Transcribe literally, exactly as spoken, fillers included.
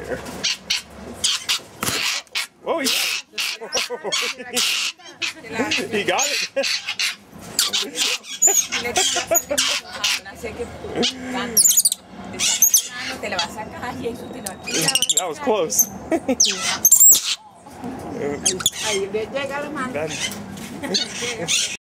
here. Oh, he, he got it. That was close. Ahí, ahí llega la mano.